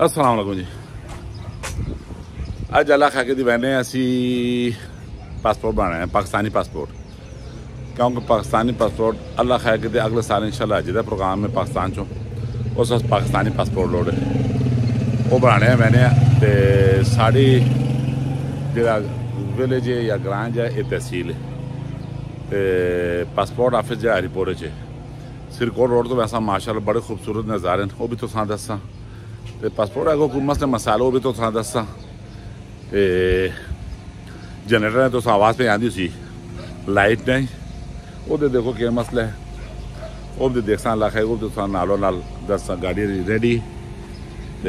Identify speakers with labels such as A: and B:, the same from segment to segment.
A: अस्सलाम वालेकुम जी। अज अल्लाह खा के दी बहने असी पासपोर्ट बनाने हैं, पाकिस्तानी पासपोर्ट, क्योंकि पाकिस्तानी पासपोर्ट अल्लाह खा के अगले साल इंशाल्लाह जिदा प्रोग्राम में पाकिस्तान चो उस पाकिस्तानी पासपोर्ट लोड़ वो बनाने हैं मैंने। तो साड़ी जो विलेज है या ग्रां है ये तहसील है। तो पासपोर्ट ऑफिस जो हरीपुर च सिरकोट रोड तो वैसा माशाल्लाह बड़े खूबसूरत नज़ारे हैं, वो भी तो दसा। तो पासपोर्ट अगर कोई मसले मसाले वो भी तो दसा। तो जनरेटर ने तो आवाज़ पे आती सी, लाइट नहीं वो देखो क्या मसला है, वो भी देख सा है, वो तो नालों नाल दसा गाड़ी रेडी। तो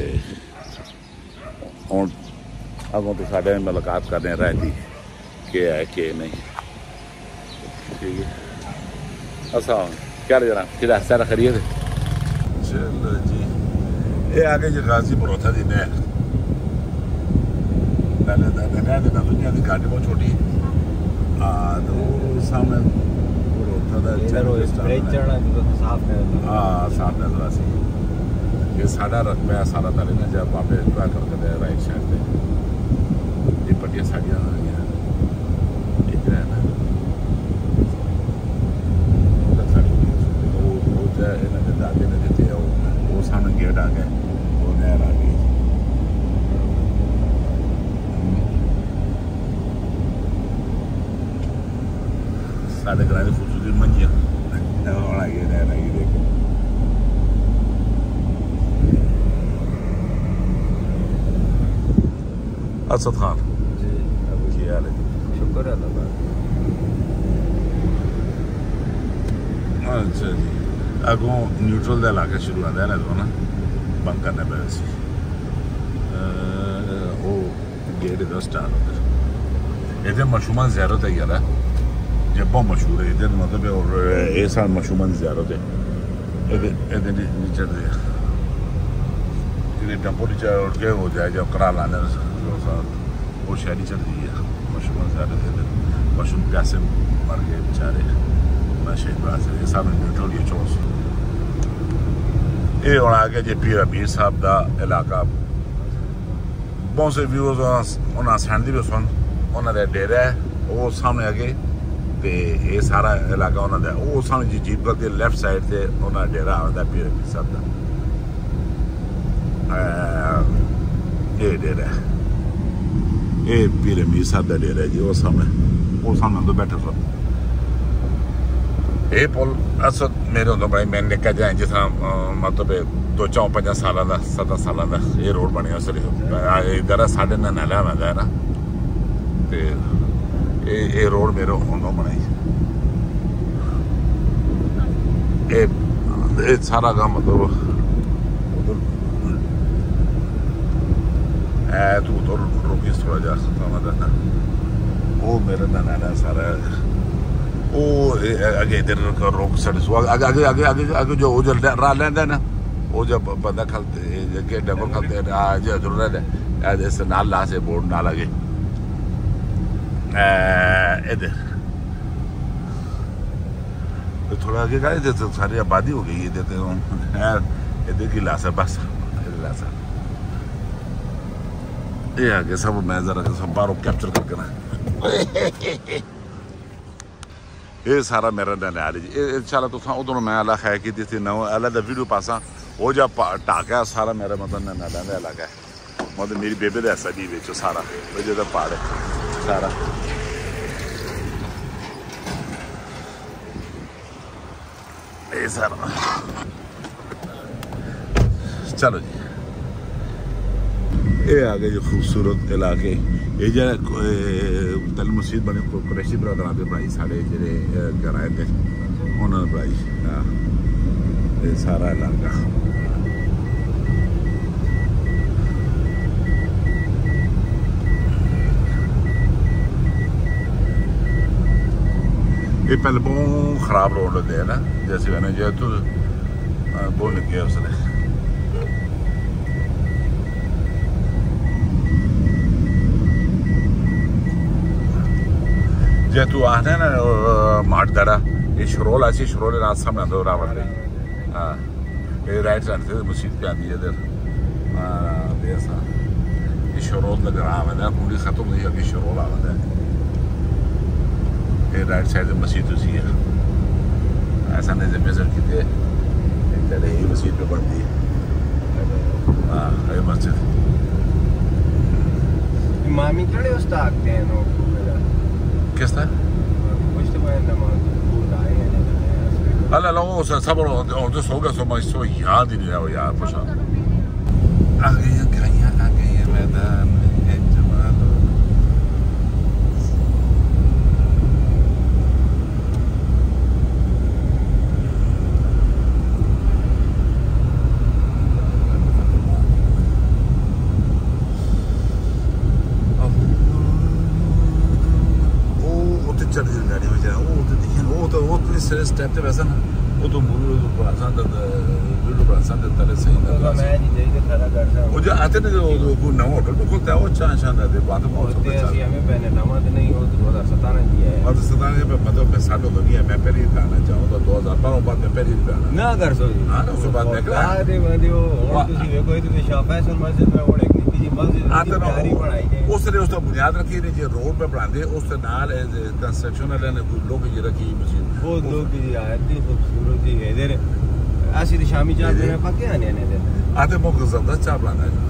A: हूँ अगों तो साढ़े मुलाकात करने रहती के है के नहीं। ठीक है अच्छा क्या जरा फिर सारा खरीय थे। चलो जी ये आगे जी गाजी परोथा दी नहर, पहले नहर ना दुनिया की गाड़ी बहुत छोटी तो सामने परोथा दा साफ नजर सी। ये साढ़ा रकबा है सारा ताले ना जब आप इंतजार करते राइट साइड से ये पट्टियाँ साड़ियाँ सामने गेट आ गया, वो नहर आ गई। साढ़े ग्राम की खूबसूरती मंजिया नहर आई देखो। असद खान जी की हाल है? शुक्र है अल्लाह। अच्छा जी अगों न्यूट्रल का इलाका शुरू आता है ना बंद करने पे वो गेट इधर स्टार्ट होता है। इधर मशहूमन ज़ियारत है यार, जब बहुत मशहूर है इधर मतलब और ये साल मशहूमन ज़ियारत है इधर नीचे टेम्पो नीचे उठ के हो जाए जब करा लाने वो शहरी चल रही है मशहूमन ज़ियारत इधर। मशहूम प्यासे मर गए बेचारे शहीद से ये सब न्यूट्रल ये चौस ये होना आ गया जी पीर अमीर साहब का इलाका। बहुत से व्यूअर्स उन्हें सैंड भी सुन उन्होंने डेरा है वो सामने आगे। तो ये सारा इलाका उन्होंने वो सामने जी जीप करती लैफ्ट साइड से उन्होंने डेरा आता पीर अमीर साहब का। ये डेरा है ये पीर अमीर साहब का डेरा है जी। वो सामने तो बैठे सब ये पुल असद मेरे होंगे बड़ा मैं निका जाए जिस तरह मतलब 2-4-5 साल का 7 साल का ये रोड बने इधर साढ़े नाला में है ना। तो ये रोड मेरे होंगे बनाई ये सारा काम मतलब तू तो रुकी थोड़ा जा वो मेरे नाला सारा वो आगे इधर रोक सड़े आगे आगे आगे आगे आगे जो वो राह लेंदा ना वो जब बंदा खलते गेट डबल खलते जरूर है ऐसे नाल ला से बोर्ड ना लगे इधर तो थोड़ा आगे गए थे तो सारी आबादी हो गई इधर तो इधर की लासा बस इधर लासा ये आगे सब मैं जरा सब बारों कैप्चर करके ना ये सारा मेरा नैल जी। इंशाल्लाह तो उधरों मैं अल्लाह खैर की थी नौ अलग वीडियो पासा वो जब टाका सारा मेरा मतलब नैल का इलाका है मतलब मेरी बेबे का ऐसा जी बेचो सारा जो पहाड़ है सारा। ये सारा चलो जी ये आ गए जो खूबसूरत इलाके ये जो तल मस्जिद बनी कुरैशी बरदर के बनाई साढ़े जेडे घर आए थे उन्होंने बनाई। हाँ ये सारा इलाका ये पहले बहुत खराब रोड होते है ना जैसे मैंने जो तो बहुत लगे उसने जे तू आने ना माट दरा ये शरोल ऐसी शरोल रात सामने तो रावण रही। हाँ ये राइट साइड से मस्जिद पे आती है इधर ऐसा शरोल लग रहा है पूरी खत्म हुई अभी शरोल आ रहा है ये राइट साइड में मस्जिद उसी है ऐसा नहीं जब मेजर की थे यही मस्जिद पे पड़ती है हाँ ये मस्जिद
B: इमामी कड़े उस्ताद हैं लोग
A: किस तरह
B: कुछ तो मैं नमाज भूल आए हैं
A: अल्लाह लोगों से सब और तो सो गया सो मैं इसको याद ही नहीं रहा यार पूछा आ गई है मैदान में जमालो चढ़ गई गाड़ी में जा वो तो स्टेप पे वैसा ना वो तो मुरू बड़ा तले सही
B: मैं नहीं चाहिए खड़ा करता
A: वो जो आते ना जो नवा होटल में खुलता है वो शानदार है बात बहुत अच्छा है
B: हमें पहले नमाज नहीं हो 2017 की है
A: और 2017 पे मतलब मैं सालों तो नहीं है मैं पहले ही आना चाहूँ तो 2012 बाद में पहले ही आना
B: ना कर सो जी
A: हाँ ना उसके बाद निकला
B: दे वो और तुसी देखो ये तो शाफैसल मस्जिद में वो एक निकी जी मस्जिद प्यारी बनाई है
A: उसने उसका बुनियाद रखी है जो रोड पे बनाते उससे नाल कंस्ट्रक्शन वाले ने लोग ये रखी मस्जिद
B: वो लोग की आयत खूबसूरती है इधर ऐसी तो शामी चाय पीने पक्के आने दे
A: आते मौके जबरदस्त चाय बनाना है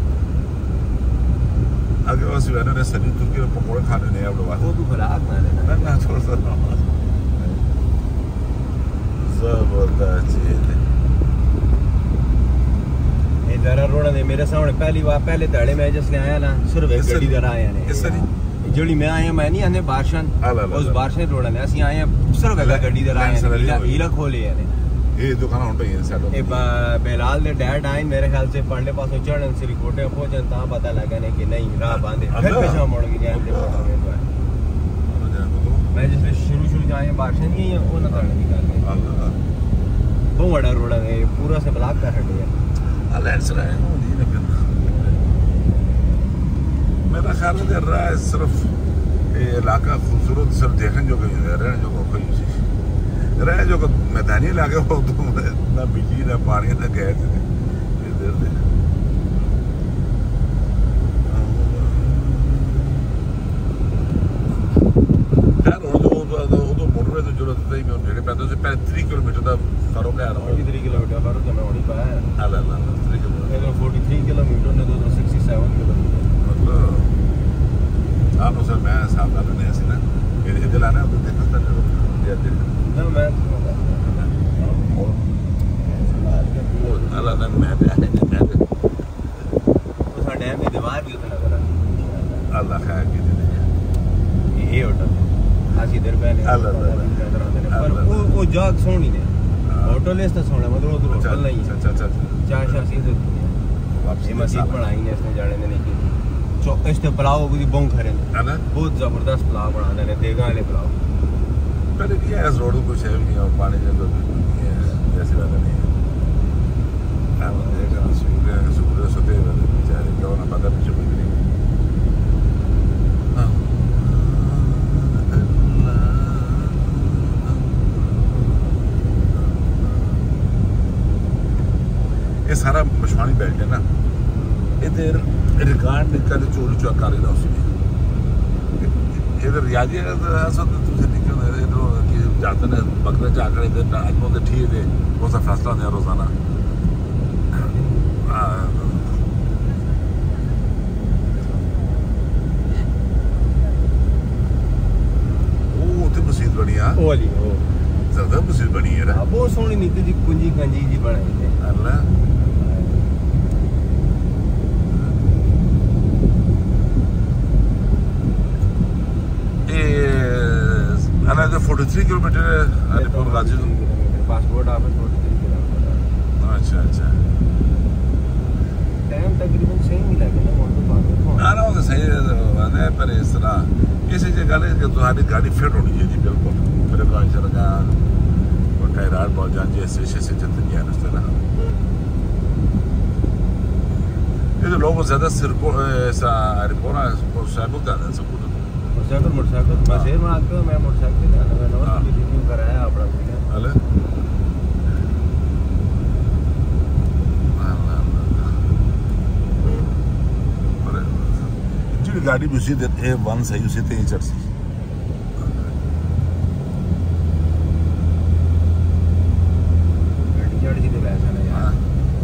A: आगे बस मैंने ने सभी तुर्की में पकौड़े खाने नहीं अब लोग
B: वो भी खुराक ना लेना
A: मैं थोड़ा सा जबरदस्त चीज है
B: इधर रोड ने मेरे सामने पहली बार पहले दाड़े में जिसने आया ना सिर्फ एक गड्डी दर आया ने
A: इस तरह
B: जोड़ी मैं आया मैं नहीं आने बारशन उस बारशन रोड ने असि आए सिर्फ एक गड्डी दर आया हीला खोले ने
A: ये दुकान होता है साइड
B: ए बेलाल ने डैड आए मेरे ख्याल से पढ़ने पासों चढ़न सिरी कोटे पहुंचन ता पता लगा ने कि नहीं राह बांधे फिर पेशा मोड़ के जाते मैं जिसने शुरू जाए बारशन ही वो ना करने की गल बहुत बड़ा रोड है पूरा से ब्लॉक कर हटे है
A: लैंडस्लाइड होनी ना मेरा ख्याल है रहा है सिर्फ ये इलाका खूबसूरत सिर्फ देखने जो रहने जो कोई रहे जो मैदानी इलाके हो तो ना बिजली ना पानी ना गैस इधर खैर तो मोटरवे तो जरूरत नहीं मैं नेड़े पैदल से पहले 3 किलोमीटर का फर्क है
B: 3 किलोमीटर फर्क है मैं होनी पाया
A: अल्लाह 3 किलोमीटर
B: 43 किलोमीटर ने 267 किलोमीटर
A: मतलब आप उसे मैं सामने नहीं ऐसी ना इधर आना तो देखा था
B: ना मैं
A: अल्लाह मैं
B: उस डैम की दीवार भी उतना करा
A: अल्लाह खैर की दे
B: ये होटल खासी देर पहले पर वो जगह सोनी ने होटल इस तो सोना मतलब उधर होटल नहीं
A: अच्छा
B: चार सीधे वापसी मस्जिद बनाई ने इसने जाने ने नहीं की इस ते पुलाव भी बहुत खरे बहुत जबरदस्त पुलाव बनाने ने देगा वाले पुलाव
A: पहले क्या है रोड कुछ है नहीं और पानी के तो जैसी बात नहीं है सूर्य सोते वाले बेचारे क्या होना पता पीछे कोई नहीं ये सारा मशवानी बेल्ट है ना इधर रिकॉर्ड निकल चोरी चौकारी ना उसमें इधर रियाजी ऐसा तो तुझे निकल इधर कि जाते हैं बकरे जाकर इधर आदमी तो ठीक है वो सा फैसला नहीं रोजाना वो तो मस्जिद बनी है
B: वो वाली वो
A: ज़्यादा मस्जिद बनी है ना
B: बहुत सोहनी निकली जी कुंजी कंजी जी बनाई है
A: अल्लाह अना जो 43 किलोमीटर है Alipur Ghazi
B: passport office 43 kilometre
A: अच्छा
B: टाइम तकरीबन सेम ही लगे ना मोटर
A: ना वो तो सही है पर इस तरह किसी जगह है कि तुम्हारी गाड़ी फिट होनी चाहिए बिल्कुल फिर गाड़ी चला और टायर बहुत जान जैसे से चलते नहीं है ना ये तो लोग ज़्यादा सिर को ऐसा अलीपुर साइकिल का सब
B: मोटरसाइकिल बस में आते हो मैं मोटरसाइकिल रिव्यू कराया अपना
A: गाड़ी भी उसी A1 सही उसी ते ही चढ़ सी
B: गाड़ी चढ़ सी तो वैसा ना यार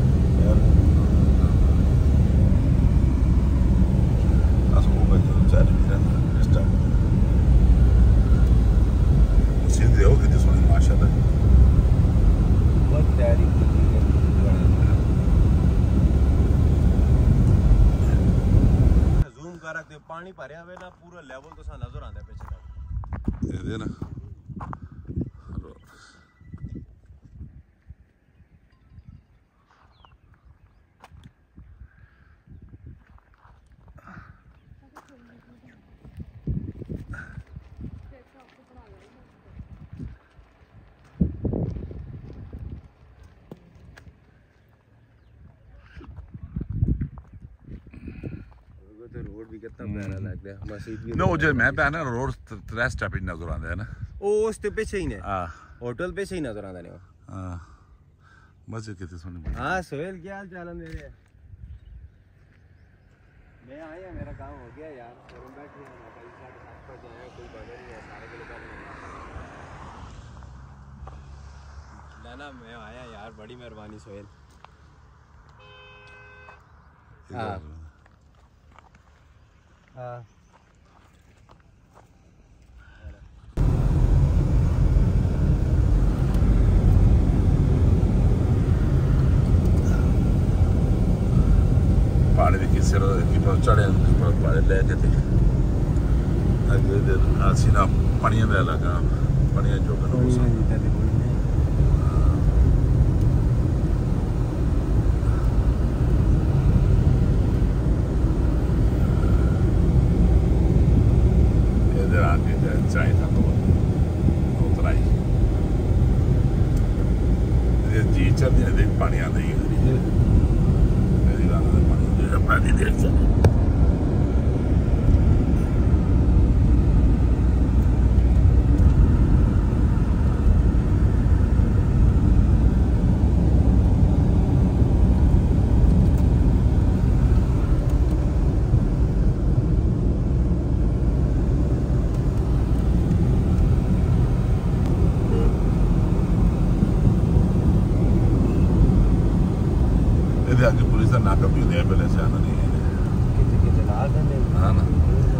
A: असो वो जो चल भी रहा स्टार्ट सीधे हो कितनी सोनी माशाल्लाह
B: बहुत तैयारी की है जूम कर रखते पानी भरया हुआ ना पूरा लेवल तो सा नजर आंदा पीछे तक
A: ये दे ना
B: तो रोड भी कितना प्यारा लग रहा है मस्जिद भी
A: नो जो मैं पे ना रोड 3 स्टेप ही नजर आंदा है ना
B: ओ उस ते पीछे ही ने
A: हां
B: होटल पे से ही नजर आंदा ने
A: हां मजे कितने सोनी
B: हां सोहेल क्या हाल चाल है मेरे मैं आया मेरा काम हो गया यार शोरूम बैठे हैं मैं कल 7:30 बजे आया कोई बजा नहीं है सारे के लोग ना मैं आया यार बड़ी मेहरबानी सोहेल हां हां
A: पानी की सिर की पर चढ़े पानी लेके थे अगे इधर आसीना पानी में लगा पानी जो करो इधर आके चाय था तो उतराई ये जी चलती है देख पानी आते ही पानी देख चले आगे पुलिस का नाका भी होता है पहले से आना नहीं है
B: कितने लाल है
A: हाँ ना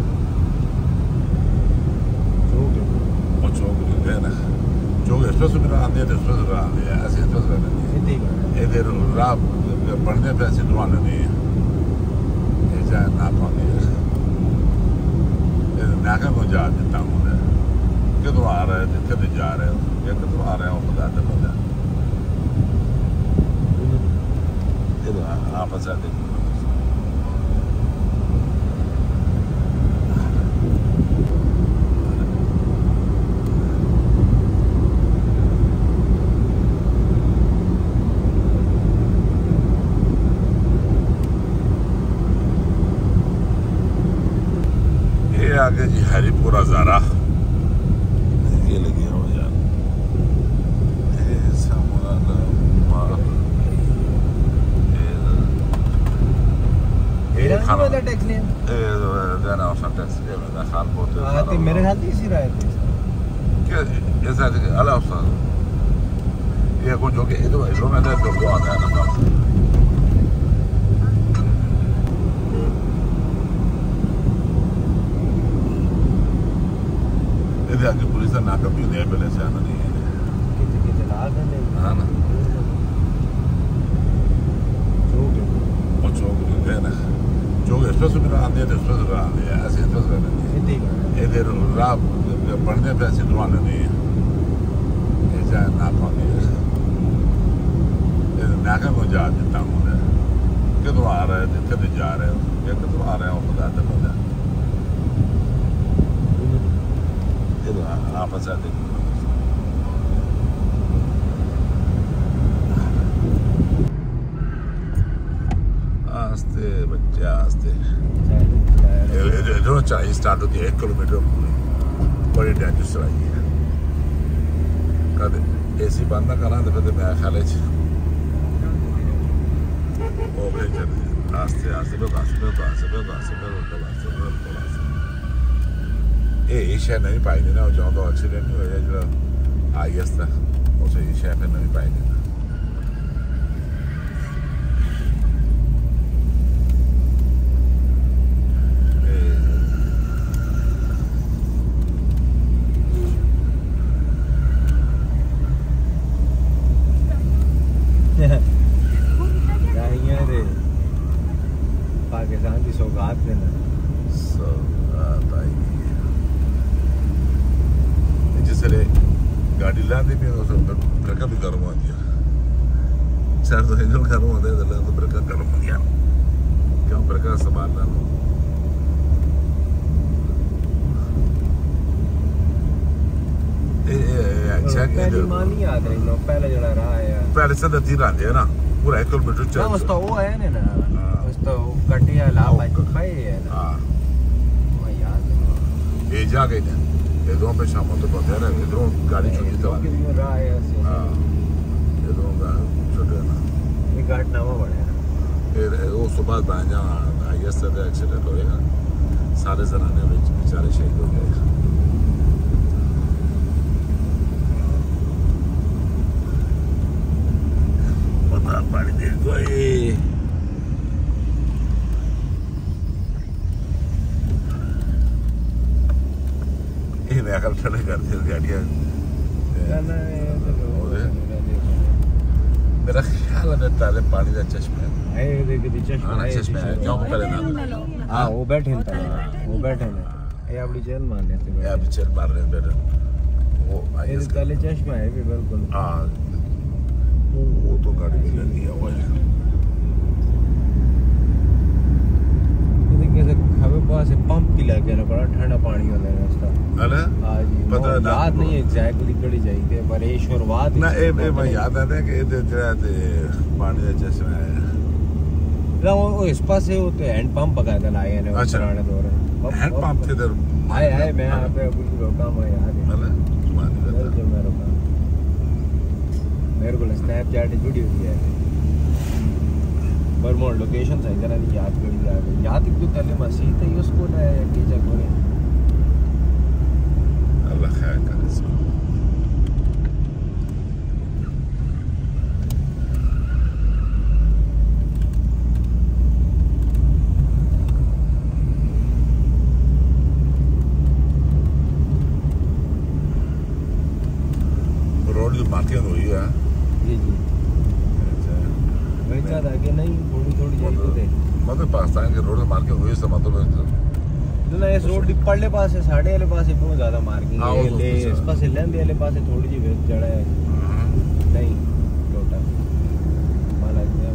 A: चौक है ना चौक एक्सप्रेस भी आते हैं एक्सप्रेस आते हैं ऐसे एक्सप्रेस रहते हैं इधर राह बढ़ने पे ऐसे दुआ नहीं है ऐसा नाका नहीं है नाका को जा देता हूँ किधर आ रहे हैं किधर जा रहे हो किधर आ रहे हो बताते पता आपस में ये आगे जी हरिपुरा ज़ारा ये लगी हो यार
B: वाला टैक्स लिया
A: देना उसने टैक्स लिया मैं खान बहुत
B: हां तो मेरे ख्याल से इसी रहा है
A: क्या ऐसा अला उस्ताद ये को जो के ये तो मैं तो वो आता है ना इधर आगे पुलिस का नाका भी होता है पहले से आना नहीं है
B: कितने लाल है
A: हां ना चौक है ना चौक एक्सप्रेस भी आते हैं एक्सप्रेस आते हैं ऐसे एक्सप्रेस रहते हैं इधर राह बढ़ने पे ऐसे दुआ नहीं है ऐसा नाका नहीं है नाका को जा देता हूँ किधर आ रहे हैं किधर जा रहे हो किधर आ रहे हो बताते पता इधर आपस में आस्ते बच्चे आस्ते इधर चाहिए स्टार्ट होती है 1 किलोमीटर बड़ी डेंजरस चलाई है कदे एसी बंद ना करा तो फिर मैं ख्याल है ओ ब्रेक आस्ते आस्ते ਇਹ ਸ਼ਹਿਰ ਨਹੀਂ ਪਾਈ ਦੇਣਾ ਉਹ ਜਦੋਂ ਐਕਸੀਡੈਂਟ ਨਹੀਂ ਹੋਇਆ ਜਿਹੜਾ ਆਈਐਸ ਦਾ ਉਸੇ ਸ਼ਹਿਰ ਫਿਰ ਨਹੀਂ ਪਾਈ ਦੇਣਾ
B: पाकिस्तान की सौगात देना
A: जिसले गाड़ी लाने भी ब्रेक भी गर्म हो दिया चार तो इंजन गर्म होता है तो ब्रेक गर्म हो गया क्यों ब्रेक संभालना
B: पहले जड़ा रहा है
A: पहले से तीर आते है ना पूरा 1 किलोमीटर चल
B: तो वो है ना तो कटिया लाभ भाई है ना
A: हां
B: याद
A: ये जा गए थे इधरों पे शाम तो पहुंचे ना इधरों गाड़ी छोटी तो
B: रहा है
A: हां इधरों का छोटे ना
B: ये घटनावा बड़े
A: फिर वो सुबह बांजा आईएस से एक्सीडेंट हो गया सारे जनाने बेचारे शहीद हो गए पता पानी दे कोई खड़े कर दिया गाड़ियाँ मेरा ख्याल है ताले पानी का चश्मा है चश्मा है क्यों पहले ना
B: हाँ वो बैठे हैं ये अपनी चल मार रहे थे
A: ये अपनी चल मार रहे हैं बेटा वो
B: ये ताले चश्मा है भी बिल्कुल
A: हाँ वो तो गाड़ी में लग गया हुआ है
B: हमें पास पंप भी लगे ना बड़ा ठंडा पानी होता है उसका
A: अरे
B: हाँ जी पता याद नहीं एग्जैक्टली कड़ी जाइए पर ये शुरुआत
A: ना ए मैं याद आता है कि इधर जरा पानी का चश्मा है
B: ना वो इस पास से होते हैंड पंप बकायदा लाए हैं
A: अच्छा
B: पुराने दौर में
A: हैंड पंप थे इधर
B: आए मैं यहाँ पे कुछ रोका मैं याद है
A: अरे
B: जब मैं रोका मेरे को स्नैपचैट वीडियो दिया है पर मोर लोकेशन सही तरह नहीं याद करी याद एक तो तले मसीह थे उसको ना की जगह
A: अल्लाह खैर करे रोड जो मार्किंग हुई है
B: जी जी वही ज्यादा आगे नहीं थोड़ी जाइए
A: मतलब पाकिस्तान के रोड मार्किंग हुई है मतलब
B: ना इस रोड दी पड़ले पास है साढ़े वाले पास बहुत ज्यादा मार्किंग है ले इस पास लेंदे वाले पास थोड़ी जी जड़ा है नहीं टोटल माला गया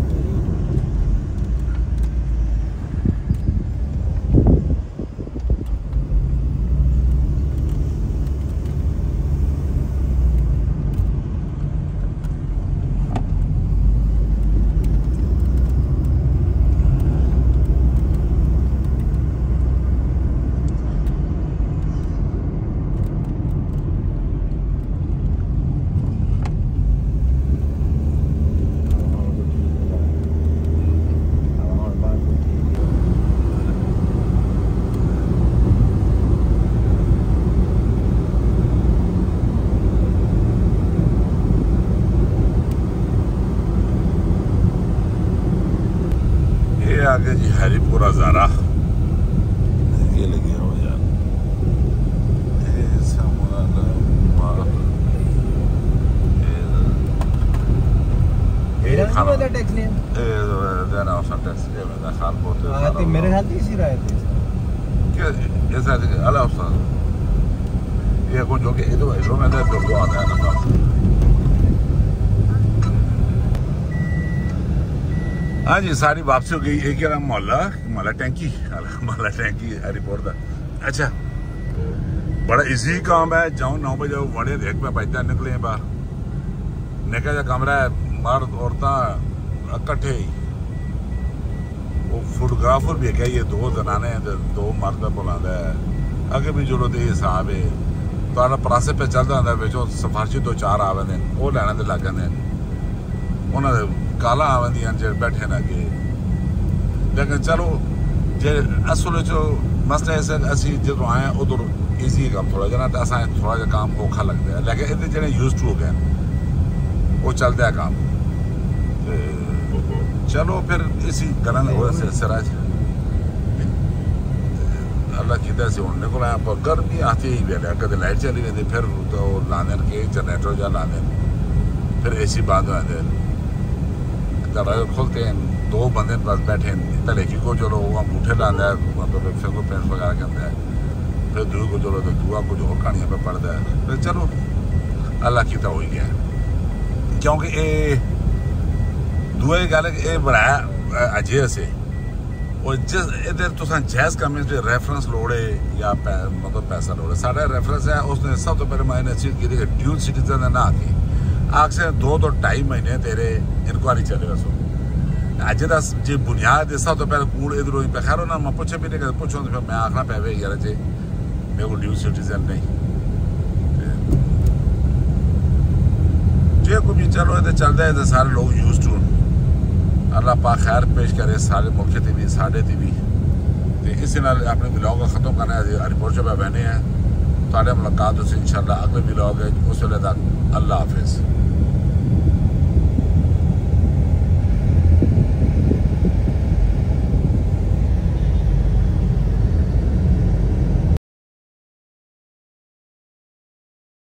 A: आगे जी हरीपुरा ज़ारा ये लगे हो यार
B: मेरे ख्याल से इसी राय थे
A: ऐसा अल्लाह ये कुछ जो कि इधर में तो आता है ना हाँ जी सारी वापसी हो गई एक मोहल्ला टैंकी हरीपुर का अच्छा बड़ा इजी काम है जाओ 9 बजे बड़े देख पे बजता निकले बाहर निका जा कमरा है मर्द औरतां इकट्ठे ही वो फोटोग्राफर भी है ये 2 जनाने हैं 2 मर्द बुलांदा है अगे भी जुड़ो तो हिसाब है तो प्रासे पे चलता होंगे बिचों सिफारशी 2-4 आवेंदे वो लैने ते लग जाते उन्होंने काला आवेंदियां जे बैठे ना अगे लेकिन चलो जे असल मसला ऐसा असी जो आए उधर ईजी कम थोड़ा जहा तो असा थोड़ा जहा काम औखा लगता है, लेकिन ये जो यूज टू हो गए वो चलता है काम। चलो फिर इसी गलन हो सिलसिला अल्लाह की से उड़ने को आया, पर गर्मी आती ही वेले कदे लाइट चली रहती, फिर तो लाने के जनरेटर जा लाने, फिर AC बंद हो जाते, दरवाजे खोलते हैं, 2 बंदे बस बैठे हैं, पहले की को चलो वो अंगूठे लाना है, मतलब फिंगरप्रिंट वगैरह करता है, फिर दूर को चलो तो दुआ कुछ और कहानियों पर पड़ता है, फिर चलो अल्लाह की तो हो ही गया। क्योंकि ये दुआ गल ये बनाया अजय से, और जिस इधर तुसा जैज़ का में रेफरेंस लोड़े या मतलब पैसा लोड़े, साढ़ा रेफरेंस है उसने सब तो पहले मैंने चीज की ड्यूल सिटीजन है ना आती आग से 2 तो 2.5 महीने तेरे इंक्वायरी चले वसो अज दस जी बुनियाद सब तो पहले कूड़ इधरों ही पे खैर ना मैं पूछे भी नहीं कर पूछो तो फिर मैं आखना पे यार जे मेरे को ड्यूल सिटीजन नहीं जे को भी चलो तो चलता है तो सारे लोग यूज टू अल्लाह पाक खैर पेश करे सारे मौके ते भी साढ़े ते भी। तो इस अपने ब्लॉग को ख़त्म करना है, रिपोर्ट जो बहने हैं तो मुलाकात उसे इंशाल्लाह अगले ब्लॉग है, उस वेले तक अल्लाह हाफिज़।